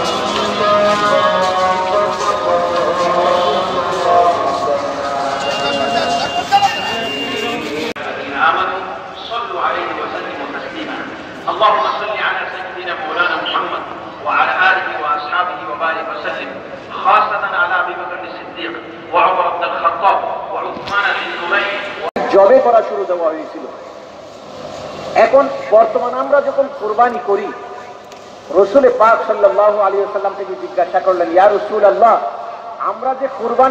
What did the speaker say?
اللهم صل على سيدنا مولانا محمد وعلى آله وأصحابه وبارك وسلم خاصة على أبي بكر الصديق وعمر بن الخطاب وعثمان بن نورين জবে করা শুরু দেওয়া হয়েছিল। এখন বর্তমানে আমরা যখন কুরবানি করি, রাসূল পাক সাল্লাল্লাহু আলাইহি ওয়াসাল্লাম থেকে জিজ্ঞাসা করলেন, ইয়া রাসূলুল্লাহ, আমরা যে কুরবানি